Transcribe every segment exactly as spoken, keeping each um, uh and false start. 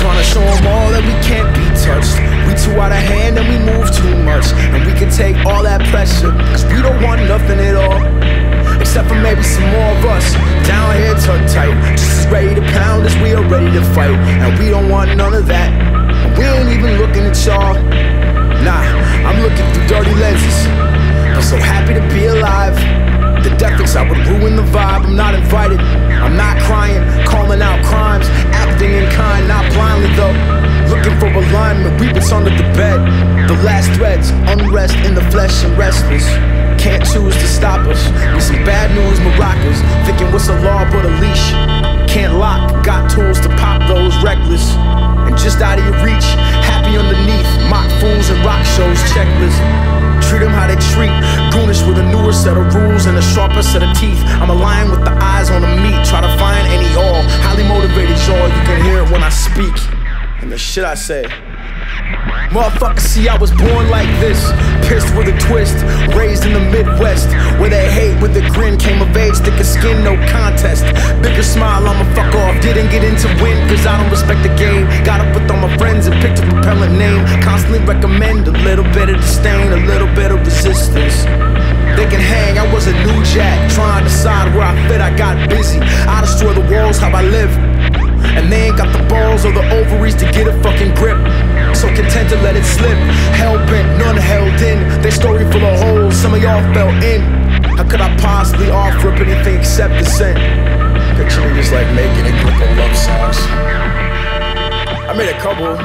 trying to show them all that we can't be touched. We too out of hand and we move too much, and we can take all that pressure, cause we don't want nothing at all, except for maybe some more of us down here tucked tight, just as ready to pound as we are ready to fight. And we don't want none of that, and we ain't even looking at y'all. Nah, I'm looking through dirty lenses. I'm so happy to be alive. The death thinks I would ruin the vibe. I'm not invited, I'm not crying, calling out crimes, acting in kind, not blindly though. Looking for alignment, reap what's under the bed. The last threads, unrest in the flesh and restless. Can't choose to stop us. We some bad news maracas, thinking what's a law but a leash. Can't lock, got tools to pop those reckless. And just out of your reach, happy underneath, mock fools and rock shows checklist. Treat them how they treat, goonish with a newer set of rules and a sharper set of teeth. I'm a lion with the eyes on the meat, try to find any all. Highly motivated, y'all, you can hear it when I speak. And the shit I say. Motherfucker, see, I was born like this, pierced with a twist, raised in the Midwest, where they hate with a grin, came of age, thicker skin, no contest. Bigger smile, I'ma fuck off, didn't get into win, cause I don't respect the game. Got up with all my friends and picked a repellent name, constantly recommend a little bit of disdain, a little bit of resistance. They can hang, I was a new jack, trying to decide where I fit, I got busy. I destroy the walls, how I live, and they ain't got the balls or the ovaries to get a fucking grip. So content to let it slip, hell-bent, none held in. Their story full of holes, some of y'all fell in. How could I possibly offer up anything except the scent? Picture me just like making a group of love songs. I made a couple,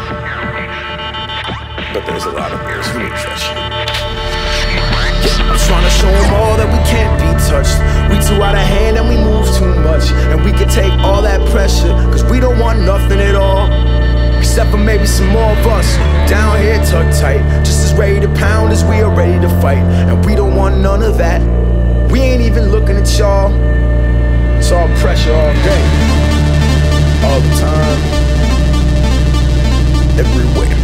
but there's a lot of those who need trust you. I'm trying to show them all that we can't be touched. We too out of hand and we move too much, and we can take all that pressure, cause we don't want nothing at all, except for maybe some more of us down here tucked tight, just as ready to pound as we are ready to fight. And we don't want none of that. We ain't even looking at y'all. It's all pressure all day, all the time, everywhere.